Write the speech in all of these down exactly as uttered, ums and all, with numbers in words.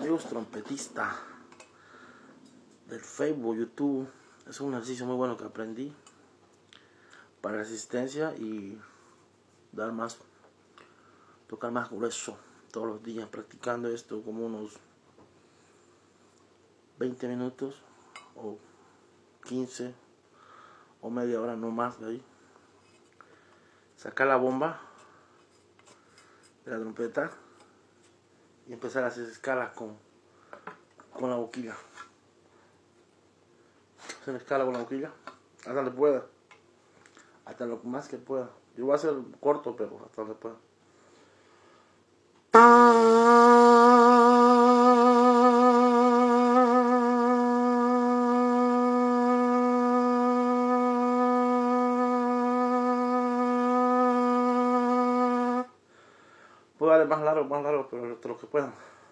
amigos trompetistas del Facebook, YouTube. Es un ejercicio muy bueno que aprendí para resistencia y dar más, tocar más grueso todos los días, practicando esto como unos veinte minutos o quince o media hora, no más de ahí. Sacar la bomba de la trompeta y empezar a hacer escalas con, con la boquilla. Hacer escala con la boquilla hasta donde pueda, hasta lo más que pueda. Yo voy a hacer corto, pero hasta donde pueda. Puedo darle más largo, más largo, pero hasta lo que pueda.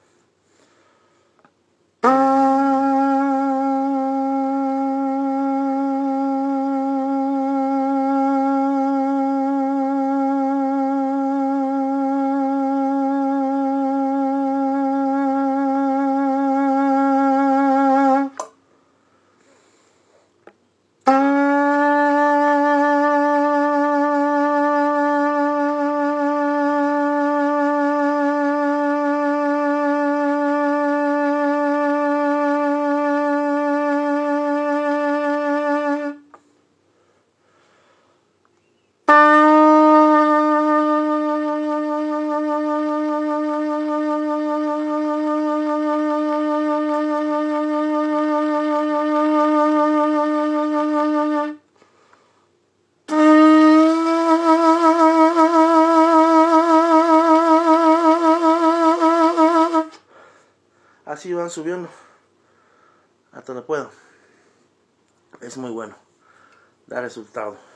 Así van subiendo hasta donde puedo. Es muy bueno, da resultado.